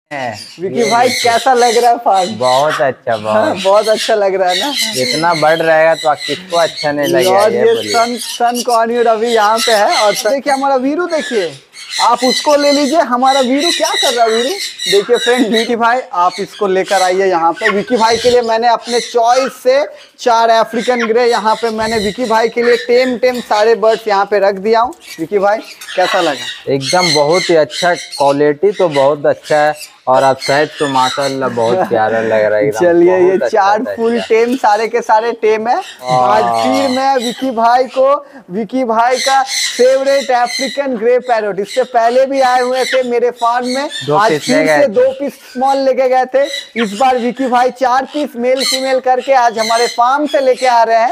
विकी भाई कैसा लग रहा है फार्म? बहुत अच्छा, बहुत अच्छा लग रहा है ना। इतना बढ़ रहेगा तो किसको अच्छा नहीं लगेगा। और ये सन कॉर्न्यूड अभी यहाँ पे है। और देखिए हमारा वीरू, देखिए आप उसको ले लीजिए। हमारा वीरू क्या कर रहा है? वीरू देखिए फ्रेंड, विकी भाई आप इसको लेकर आइए यहाँ पे। विकी भाई के लिए मैंने अपने चॉइस से 4 अफ्रीकन ग्रे यहाँ पे मैंने विकी भाई के लिए टेम सारे बर्ड्स यहाँ पे रख दिया हूँ। विकी भाई कैसा लगा? एकदम बहुत ही अच्छा, क्वालिटी तो बहुत अच्छा है और आप शायद तो माशाल्लाह बहुत प्यारा लग रहा है। चलिए ये 4 फुल टेम सारे के सारे टेम है। आज फिर मैं विकी भाई को, विकी भाई का फेवरेट अफ्रीकन ग्रे पैरोट, इससे पहले भी आए हुए थे मेरे फार्म में। आज फिर से 2 पीस स्मॉल लेके गए थे। इस बार विकी भाई 4 पीस मेल फीमेल करके आज हमारे फार्म से लेके आ रहे हैं।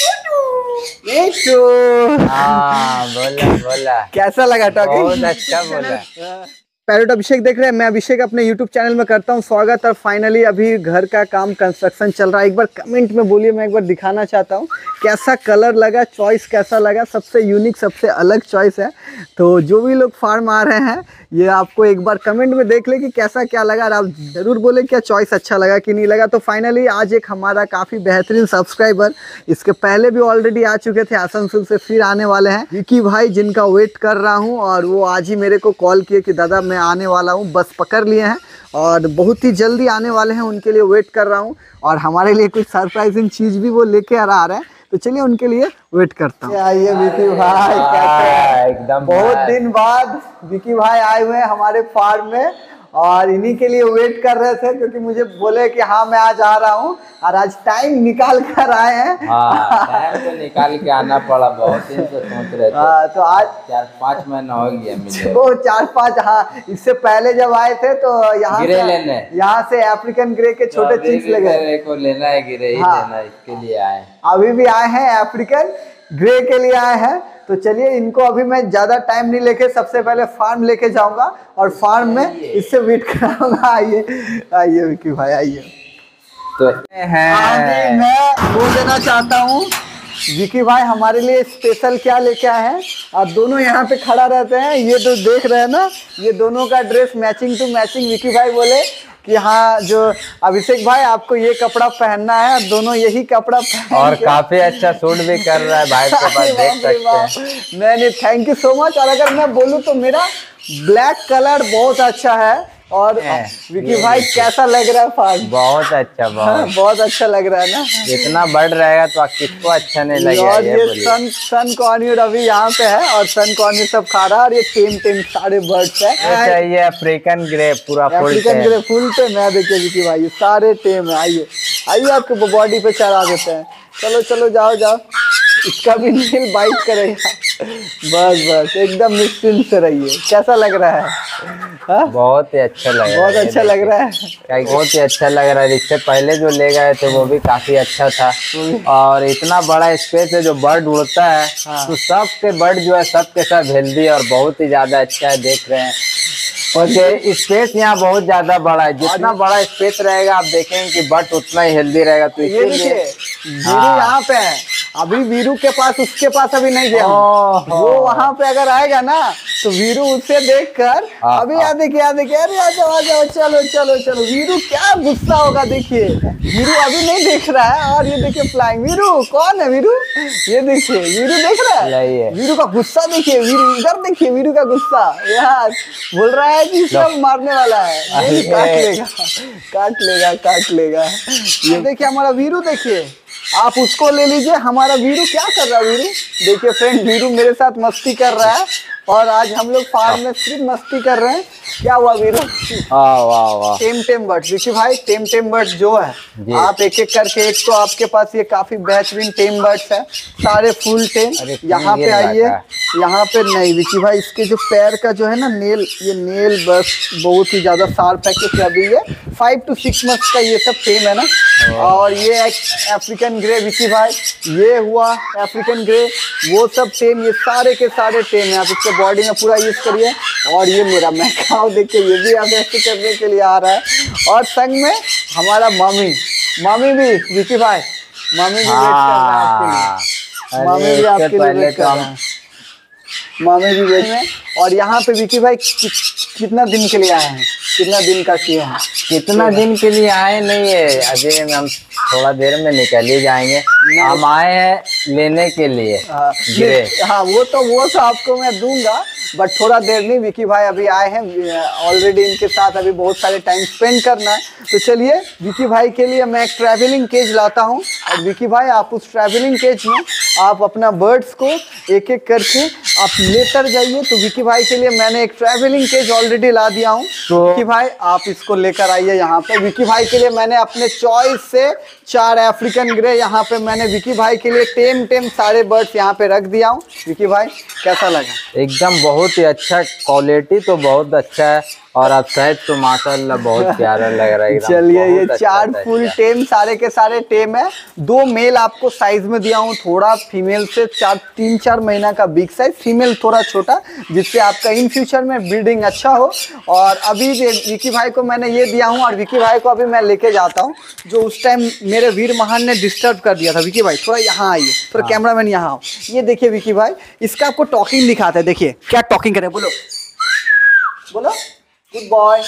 बोला कैसा लगा टॉकिंग? बहुत अच्छा बोला। पैरोट अभिषेक देख रहे हैं, मैं अभिषेक अपने YouTube चैनल में करता हूं स्वागत। और फाइनली अभी घर का काम कंस्ट्रक्शन चल रहा है। एक बार कमेंट में बोलिए, मैं एक बार दिखाना चाहता हूं कैसा कलर लगा, चॉइस कैसा लगा। सबसे यूनिक सबसे अलग चॉइस है। तो जो भी लोग फार्म आ रहे हैं ये आपको एक बार कमेंट में देख ले कि कैसा क्या लगा, और आप जरूर बोले क्या चॉइस अच्छा लगा कि नहीं लगा। तो फाइनली आज एक हमारा काफ़ी बेहतरीन सब्सक्राइबर, इसके पहले भी ऑलरेडी आ चुके थे आसनसोल से, फिर आने वाले हैं विकी भाई, जिनका वेट कर रहा हूँ। और वो आज ही मेरे को कॉल किए कि दादा मैं आने वाला हूँ, बस पकड़ लिए हैं और बहुत ही जल्दी आने वाले हैं, उनके लिए वेट कर रहा हूँ। और हमारे लिए कुछ सरप्राइजिंग चीज़ भी वो लेके आ रहे हैं, तो चलिए उनके लिए वेट करता हूँ। आइए विकी भाई, कैसे हैं? एकदम बहुत दिन बाद विकी भाई आए हुए हैं हमारे फार्म में और इन्हीं के लिए वेट कर रहे थे, क्योंकि मुझे बोले कि हाँ मैं आज आ रहा हूँ। और आज टाइम निकाल कर आए हैं। टाइम तो निकाल के आना पड़ा, बहुत दिन से सोच रहे थे। तो आज 4-5 महीना हो गया मिले। तो 4-5, हाँ इससे पहले जब आए थे तो यहाँ से अफ्रीकन ग्रे के छोटे चीज लगे को लेना है, गिरे ही लेना, इसके लिए आए। अभी भी आए हैं अफ्रीकन ग्रे के लिए आए हैं। तो चलिए इनको अभी मैं ज़्यादा टाइम नहीं लेके सबसे पहले फार्म लेके जाऊंगा और फार्म में इससे वेट कराऊंगा। आइए आइए विकी भाई आइए। तो मैं बोल देना चाहता हूँ विकी भाई हमारे लिए स्पेशल क्या लेके आए हैं। आप दोनों यहाँ पे खड़ा रहते हैं, ये तो देख रहे हैं ना, ये दोनों का dress matching to matching. Vicky भाई बोले कि हाँ जो अभिषेक भाई आपको ये कपड़ा पहनना है, दोनों यही कपड़ा पहन और काफी अच्छा सूट भी कर रहा है भाई के पास, देख सकते हैं। नहीं थैंक यू सो मच। और अगर मैं बोलूँ तो मेरा ब्लैक कलर बहुत अच्छा है। और विकी भाई कैसा लग रहा है फार्म? बहुत अच्छा, बहुत अच्छा लग रहा है ना। इतना बढ़ रहेगा तो किसको अच्छा नहीं लगेगा। और ये सन कॉर्न्यूड अभी यहाँ पे है और सन कॉर्न्यूड सब खा रहा है। और ये टेम सारे बर्ड्स है। ये अफ्रीकन ग्रे पूरा अफ्रीकन ग्रे फुल टेम है। देखिए विकी भाई ये सारे टेम है। आइए आइए आपको बॉडी पे चढ़ा देते हैं। चलो चलो जाओ जाओ, इसका भी नील बाइट करेगा। बस बस एकदम निश्चिंत से रहिए। कैसा लग रहा है? बहुत ही अच्छा लग रहा है। बहुत अच्छा लग रहा है। बहुत ही अच्छा लग रहा है। इससे पहले जो ले गए थे वो भी काफी अच्छा था। और इतना बड़ा स्पेस है, जो बर्ड उड़ता है तो सबके बर्ड जो है सबके सब हेल्दी और बहुत ही ज्यादा अच्छा है। देख रहे हैं और स्पेस यहाँ बहुत ज्यादा बड़ा है। जितना बड़ा स्पेस रहेगा आप देखेंगे कि बर्ड उतना ही हेल्दी रहेगा। तो ये देखिए वीरू यहाँ पे है, अभी वीरू के पास, उसके पास अभी नहीं गया। वो वहाँ पे अगर आएगा ना तो वीरू उससे देखकर अभी यहाँ देखिए अरे आ जाओ चलो चलो चलो। वीरू क्या गुस्सा होगा, देखिए वीरू अभी नहीं देख रहा है। और ये देखिए फ्लाइंग वीरू, कौन है वीरू? ये देखिए वीरू देख रहा है, वीरू का गुस्सा देखिए। वीरू इधर देखिए, वीरू का गुस्सा यार बोल रहा है कि सब मारने वाला है। ये काट लेगा। ये देखिए हमारा वीरू, देखिए आप उसको ले लीजिए। हमारा वीरू क्या कर रहा है? वीरू देखिए फ्रेंड, वीरू मेरे साथ मस्ती कर रहा है और आज हम लोग फार्म में सिर्फ मस्ती कर रहे हैं। क्या हुआ वीरू? वाह टेम बर्ड्स विकी भाई, टेम बर्ड्स जो है आप एक एक करके, एक तो आपके पास ये काफी बेहतरीन टेम बर्ड्स है, सारे फुल टेम। यहाँ पे आइए, यहाँ पे नहीं विकी भाई, इसके जो पैर का जो है ना नेल, ये नेल बस बहुत ही ज्यादा शार्प है, क्योंकि अभी ये 5 to 6 months का ये सब टेम है ना। और ये अफ्रीकन ग्रे विकी भाई, ये हुआ अफ्रीकन ग्रे, वो सब टेम, ये सारे के सारे टेम है। आप इसके बॉडी में पूरा यूज करिए। और ये मेरा मैकाओ देखिए, ये भी आप ऐसे करने के लिए आ रहा है। और संग में हमारा मामी भी विकी भाई, मामी भी वेट कर रहा है आपके लिए। मामी भी आपके लिए वेट कर रहा है। मामी भी वेट में। और यहाँ पे विकी भाई कितना दिन के लिए आए हैं? कितना दिन का किए हैं? कितना दिन के लिए आए नहीं है, अजय हम थोड़ा देर में निकल ही जाएंगे। हम आए हैं लेने के लिए गिरे। हाँ वो तो आपको मैं दूंगा, बट थोड़ा देर नहीं, विकी भाई अभी आए हैं, ऑलरेडी इनके साथ अभी बहुत सारे टाइम स्पेंड करना है। तो चलिए विकी भाई के लिए मैं एक ट्रैवलिंग केज लाता हूँ, और विकी भाई आप उस ट्रैवलिंग केज में आप अपना बर्ड्स को एक एक करके आप लेकर जाइए। तो विकी भाई के लिए मैंने एक ट्रैवलिंग केज ऑलरेडी ला दिया हूँ। तो विकी भाई आप इसको लेकर आइए यहाँ पे। विकी भाई के लिए मैंने अपने चॉइस से 4 अफ्रीकन ग्रे यहाँ पे मैंने विकी भाई के लिए टेम सारे बर्ड्स यहाँ पे रख दिया हूँ। विकी भाई कैसा लगा? एकदम बहुत ही अच्छा, क्वालिटी तो बहुत अच्छा है, और अब शायद तो माशाल्लाह बहुत प्यारा लग रहा है। चलिए ये 4 फुल टेम सारे के सारे टेम है। 2 मेल आपको साइज में दिया हूँ, थोड़ा फीमेल से 3-4 महीना का बिग साइज, फीमेल थोड़ा छोटा, जिससे आपका इन फ्यूचर में ब्रीडिंग अच्छा हो। और अभी विकी भाई को मैंने ये दिया हूँ, और विकी भाई को अभी मैं लेके जाता हूँ, जो उस टाइम मेरे वीर महान ने डिस्टर्ब कर दिया था। विकी भाई थोड़ा यहाँ आइए, थोड़ा कैमरामैन यहाँ आओ। ये देखिए विकी भाई, इसका आपको टॉकिंग दिखाते हैं। देखिए क्या टॉकिंग करे, बोलो बोलो गुड बॉय,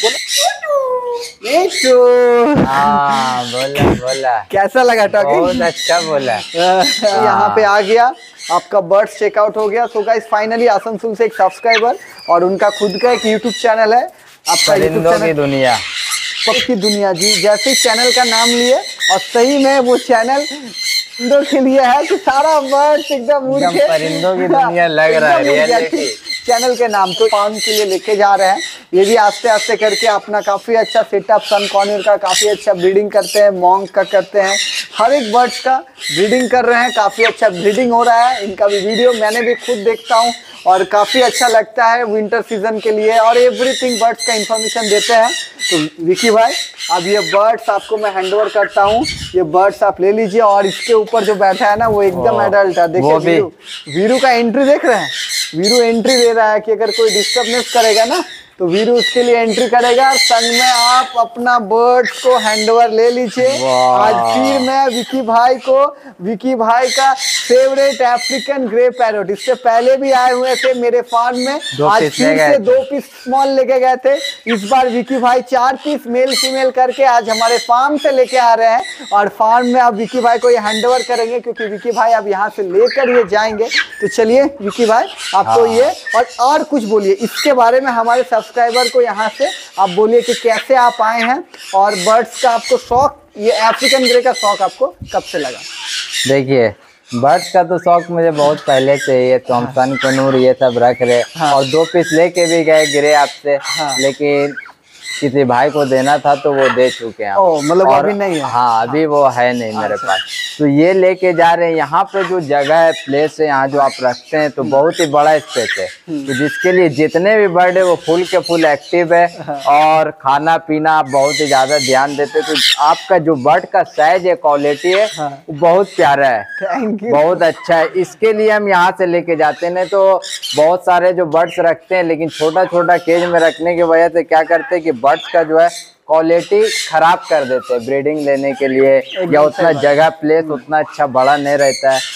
बोलो हाँ बोला कैसा लगा टॉकिंग? बहुत अच्छा बोला। यहाँ पे आ गया आपका बर्ड्स चेकआउट हो गया। सो गाइस फाइनली आसनसोल से एक सब्सक्राइबर, और उनका खुद का एक यूट्यूब चैनल है, आपका यूट्यूब चैनल की दुनिया, पक्षी दुनिया जी। जैसे चैनल का नाम लिए, और सही में वो चैनल परिंदों के लिए है कि सारा बर्ड्स एकदम उड़ के परिंदों की दुनिया लग रहा है रियलिटी। चैनल के नाम तो फार्म के लिए लेके जा रहे हैं। ये भी आस्ते आस्ते करके अपना काफ़ी अच्छा सेटअप, सन कॉर्नर का काफ़ी अच्छा ब्रीडिंग करते हैं, मॉन्क का करते हैं, हर एक बर्ड्स का ब्रीडिंग कर रहे हैं। काफ़ी अच्छा ब्रीडिंग हो रहा है, इनका भी वीडियो मैंने भी खुद देखता हूँ, और काफ़ी अच्छा लगता है विंटर सीजन के लिए, और एवरीथिंग बर्ड्स का इंफॉर्मेशन देते हैं। तो विकी भाई अब ये बर्ड्स आपको मैं हैंडओवर करता हूँ, ये बर्ड्स आप ले लीजिए। और इसके ऊपर जो बैठा है ना वो एकदम एडल्ट है। देखिए वीरू का एंट्री देख रहे हैं, वीरू एंट्री दे रहा है कि अगर कोई डिस्टर्बनेस करेगा ना तो वीरू उसके लिए एंट्री करेगा। संग में आप अपना बर्ड्स को हैंडओवर ले लीजिए। आज फिर मैं विकी भाई को, विकी भाई का फेवरेट अफ्रीकन ग्रे पैरोट, इससे पहले भी आए हुए थे मेरे फार्म में, आज फिर से 2 पीस स्मॉल लेके गए थे। इस बार विकी भाई 4 पीस मेल फीमेल करके आज हमारे फार्म से लेके आ रहे हैं, और फार्म में अब विकी भाई को ये हैंडओवर करेंगे, क्योंकि विकी भाई अब यहाँ से लेकर ये जाएंगे। तो चलिए विकी भाई आपको ये और कुछ बोलिए इसके बारे में, हमारे सब्सक्राइबर को यहाँ से आप बोलिए कि कैसे आप आए हैं, और बर्ड्स का आपको शौक, ये अफ्रीकन ग्रे का शौक आपको कब से लगा? देखिए बर्ड्स का तो शौक मुझे बहुत पहले से ही है, तो हम सन कनूर ये सब रख रहे, और 2 पीस लेके भी गए ग्रे आपसे, लेकिन किसी भाई को देना था तो वो दे चुके हैं। मतलब अभी नहीं है? हाँ अभी वो है नहीं मेरे पास, तो ये लेके जा रहे हैं। यहाँ पे जो जगह है, प्लेस है, यहाँ जो आप रखते हैं तो बहुत ही बड़ा स्पेस है, तो जिसके लिए जितने भी बर्ड है वो फुल के फुल एक्टिव है, और खाना पीना आप बहुत ही ज्यादा ध्यान देते, तो आपका जो बर्ड का साइज है, क्वालिटी है, वो बहुत प्यारा है, बहुत अच्छा है। इसके लिए हम यहाँ से लेके जाते हैं। तो बहुत सारे जो बर्ड्स रखते हैं, लेकिन छोटा छोटा केज में रखने की वजह से क्या करते हैं कि बर्ड्स का जो है क्वालिटी खराब कर देते हैं ब्रीडिंग लेने के लिए, या उतना जगह प्लेस उतना अच्छा बड़ा नहीं रहता है।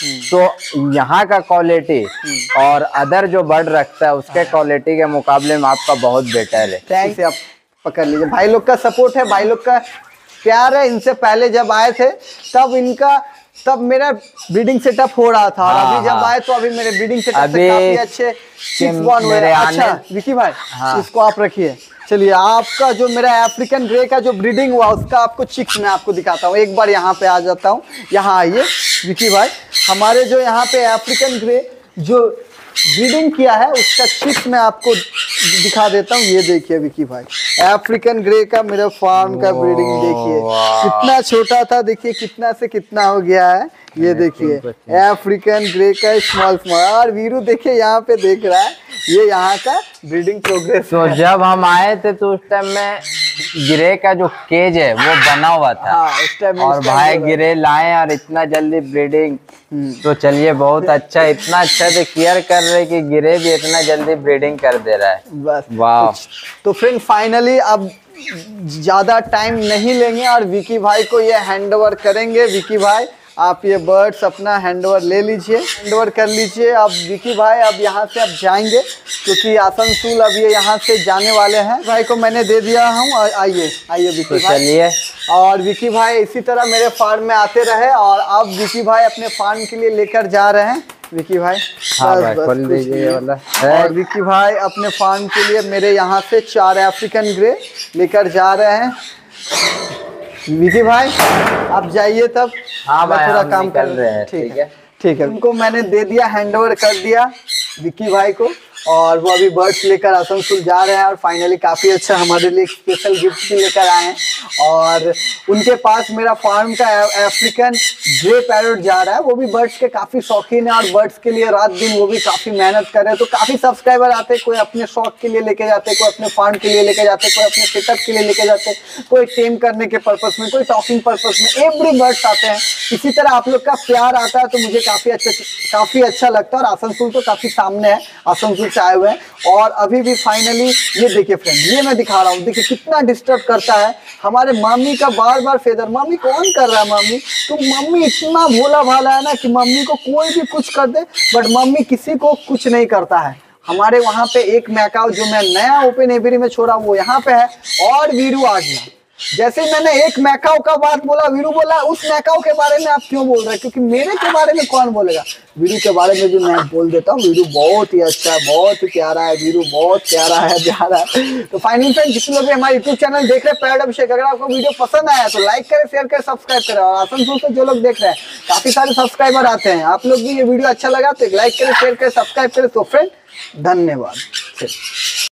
तो यहाँ का क्वालिटी और अदर जो बर्ड रखता है उसके क्वालिटी के मुकाबले में आपका बहुत बेटर है। थैंक्स, आप पकड़ लीजिए। भाई लोग का सपोर्ट है, भाई लोग का प्यार है। इनसे पहले जब आए थे तब मेरा ब्रीडिंग सेटअप हो रहा था, और अभी जब आए तो अभी मेरे ब्रीडिंग सेटअप से काफी अच्छे चिक्स बॉर्न हुए हैं। अच्छा विकी भाई इसको आप रखिए। चलिए आपका जो मेरा अफ्रीकन ग्रे का जो ब्रीडिंग हुआ उसका आपको चिक्स मैं आपको दिखाता हूँ। एक बार यहाँ पे आ जाता हूँ, यहाँ आइए विकी भाई। हमारे जो यहाँ पे अफ्रीकन ग्रे जो ब्रीडिंग किया है उसका चिक्स मैं आपको दिखा देता हूँ। ये देखिए विकी भाई, अफ्रीकन ग्रे का मेरा फार्म का ब्रीडिंग देखिए, कितना छोटा था, देखिए कितना से कितना हो गया है। ये देखिए अफ्रीकन ग्रे का स्मॉल, और वीरू देखिए यहाँ पे देख रहा है, ये यहाँ का ब्रीडिंग प्रोग्रेस। तो जब हम आए थे तो उस टाइम में गिरे का जो केज है वो बना हुआ था, उस टाइम और भाई गिरे लाए और इतना जल्दी ब्रीडिंग। तो चलिए बहुत अच्छा, इतना अच्छा से केयर कर रहे कि गिरे भी इतना जल्दी ब्रीडिंग कर दे रहा है। बस वाह। तो फ्रेंड फाइनली अब ज्यादा टाइम नहीं लेंगे और विकी भाई को ये हैंडओवर करेंगे। विकी भाई आप ये बर्ड्स अपना हैंडओवर ले लीजिए, हैंडओवर कर लीजिए। अब विकी भाई अब यहाँ से अब जाएंगे क्योंकि आसनसोल अब ये यहाँ से जाने वाले हैं। भाई को मैंने दे दिया हूँ और आइए आइए विकी भाई, चलिए। और विकी भाई इसी तरह मेरे फार्म में आते रहे। और अब विकी भाई अपने फार्म के लिए लेकर जा रहे हैं। विकी भाई हाँ भाई खोल लीजिए ये वाला। और विकी भाई अपने फार्म के लिए मेरे यहाँ से 4 अफ्रीकन ग्रे लेकर जा रहे हैं। विकी भाई आप जाइए तब। हाँ मैं भाई थोड़ा हम काम कर निकल रहे हैं। ठीक है ठीक है। उनको मैंने दे दिया, हैंडओवर कर दिया विकी भाई को, और वो अभी बर्ड्स लेकर आसनसोल जा रहे हैं। और फाइनली काफ़ी अच्छा हमारे लिए स्पेशल गिफ्ट भी लेकर आए हैं। और उनके पास मेरा फार्म का अफ्रीकन ग्रे पैरट जा रहा है। वो भी बर्ड्स के काफ़ी शौकीन है और बर्ड्स के लिए रात दिन वो भी काफ़ी मेहनत कर रहे हैं। तो काफ़ी सब्सक्राइबर आते हैं, कोई अपने शौक के लिए लेके जाते, कोई अपने फार्म के लिए लेके जाते, कोई अपने सेटअप के लिए लेके जाते, कोई टेम करने के पर्पस में, कोई टॉकिंग पर्पस में, एवरी बर्ड्स आते हैं। इसी तरह आप लोग का प्यार आता है तो मुझे काफ़ी अच्छा लगता है। और आसनसोल तो काफ़ी सामने है, आसनसोल आए हुए हैं। और अभी भी फाइनली ये देखिए फ्रेंड, ये मैं दिखा रहा हूँ, देखिए कितना डिस्टर्ब करता है हमारे मम्मी का बार बार फेदर। मम्मी कौन कर रहा है मम्मी, तो मम्मी इतना भोला भाला है ना कि मम्मी को कोई भी कुछ कर दे बट मम्मी किसी को कुछ नहीं करता है। हमारे वहाँ पे एक मैकाओ जो मैं नया ओपन एवरी में छोड़ा वो यहाँ पे है, और वीरू आ गया। जैसे मैंने एक मैकाओ का बात बोला, वीरू बोला उस मैकाओ के बारे में आप क्यों बोल रहे हैं, क्योंकि मेरे के बारे में कौन बोलेगा। वीरू के बारे में भी मैं बोल देता हूँ, वीरू बहुत ही अच्छा है, बहुत ही प्यारा है, वीरू बहुत प्यारा है, प्यारा है। तो फाइनली फ्रेंड, जितने लोग भी हमारे यूट्यूब चैनल देख रहे हैं पैरट अभिषेक, अगर आपको वीडियो पसंद आया तो लाइक करें, शेयर करें, सब्सक्राइब करें। और आसनसोल से जो लोग देख रहे हैं काफी सारे सब्सक्राइबर आते हैं, आप लोग भी ये वीडियो अच्छा लगा तो लाइक करें, शेयर करें, सब्सक्राइब करें। तो फ्रेंड धन्यवाद।